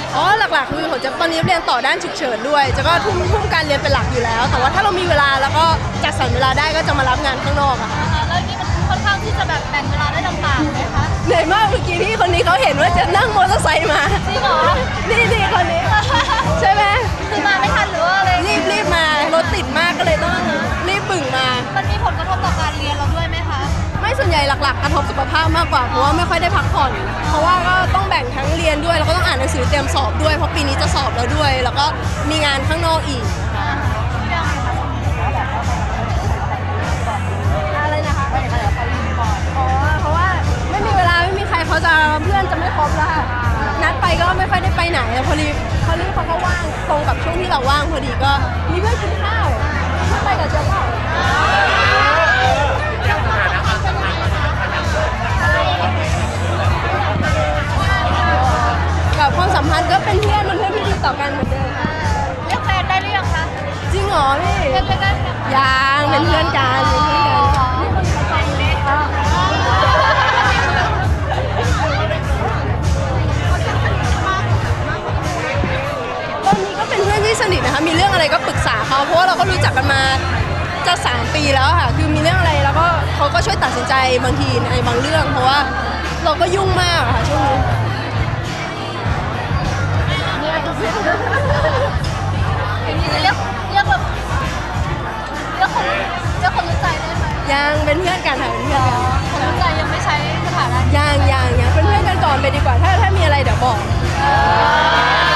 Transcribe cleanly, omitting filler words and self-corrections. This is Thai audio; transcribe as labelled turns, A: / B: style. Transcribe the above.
A: อ๋อหลักๆคือผมจะตอนนี้เรียนต่อด้านฉุกเฉินด้วยจะก็ทุ่มการเรียนเป็นหลักอยู่แล้วแต่ว่าถ้าเรามีเวลาแล้วก็จัดสรรเวลาได้ก็จะมารับงานข้างนอกอะค่ะ
B: แล้วนี่มันค่อนข้างที่จะแบบแบ่งเวลาได้ลำบากไหมคะ
A: เหนื่อยมากเมื่อกี้พี่คนนี้เขาเห็นว่าจะนั่งมอเตอร์ไซค์มา
B: จริงเหรอ
A: นี่คนนี้ใช่ไหม
B: คือมาไม่ทันหรือว่าอะไร
A: รีบมารถติดมากก็เลยต้องรีบบึ่งมา
B: มันมีผลกระทบต่อการเรียนเราด้วยไหมคะ
A: ไม่ส่วนใหญ่หลักๆกระทบสุขภาพมากกว่าเพราะว่าไม่ค่อยได้พักผ่อนเพราะว่าก็ต้องแบ่งทั้งเรียนด้วยแล้วก็ต้องอ่านหนังสือเตรียมสอบด้วยเพราะปีนี้จะสอบแล้วด้วยแล้วก็มีงานข้างนอกอีกอะไรนะคะอ๋อเพราะว่าไม่มีเวลาไม่มีใครเขาจะเพื่อนจะไม่ครบแล้วนัดไปก็ไม่ค่อยได้ไปไหนพอดีเขาก็ว่างตรงกับช่วงที่เราว่างพอดีก็มีเพื่อนกินข้าวไปกับเจ้าเปล่ากับความสัมพันธ์ก็เป็นเพื่อนที่ดีต่อกันเหมือนเดิม
B: เรียกแฟนได้หรือยังคะ
A: จริงเหรอพี่
B: เรียกได้
A: ยังเป็นเพื่อนกันนี่คนเขาใจเล็กตอนนี้ก็เป็นเพื่อนที่สนิทนะคะมีเรื่องอะไรก็ปรึกษาเขาเพราะว่าเราก็รู้จักกันมาจะ3 ปีแล้วค่ะคือมีเรื่องอะไรแล้วก็เขาก็ช่วยตัดสินใจบางทีในบางเรื่องเพราะว่าเราก็ยุ่งมากค่ะช่วงนี้
B: อย่างนี้จะเรียกแบบเรียกคนรู้ใจได้ไหม
A: ยังเป็นเพื่อนกันค่ะเป็นเพื่อนกัน
B: คนรู้ใจยังไม่ใช้สถานะ
A: ยังเป็นเพื่อนกันก่อนไปดีกว่าถ้ามีอะไรเดี๋ยวบอก